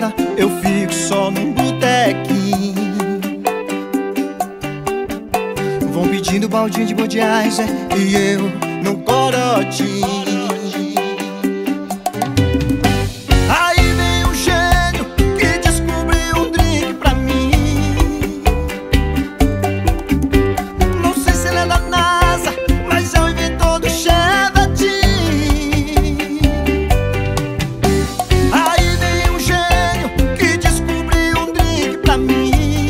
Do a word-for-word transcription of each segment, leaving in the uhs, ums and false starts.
balada, eu fico só num botequinho. Vão pedindo baldinho de Budweiser e eu num corotinho. Aí vem um gênio que descobriu um drink pra mim. Não sei se ele é da NASA, mas é o inventor do Chevette. Aí vem um gênio que descobriu um drink pra mim.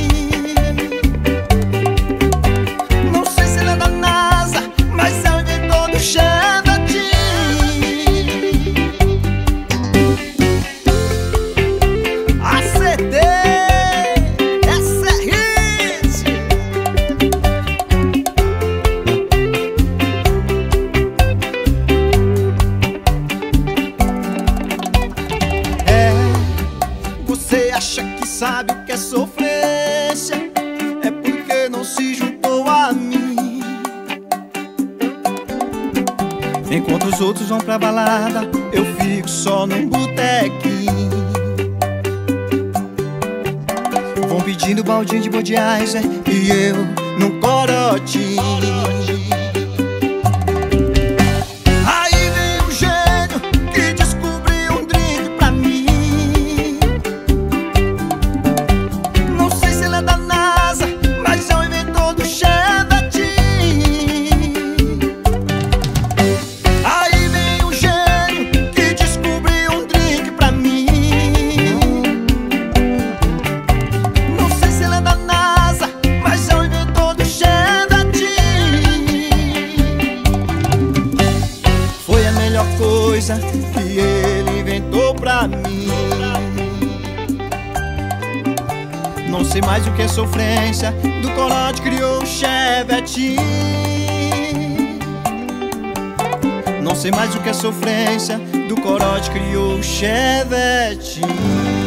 Não sei se ele é da NASA, mas é o inventor do Chevette. Você acha que sabe o que é sofrência? É porque não se juntou a mim. Enquanto os outros vão pra balada, eu fico só num botequinho. Vão pedindo baldinho de Budweiser e eu num corotinho. Coisa que ele inventou pra mim. Não sei mais o que é sofrência, do corote criou o Chevette. Não sei mais o que é sofrência, do corote criou o Chevette.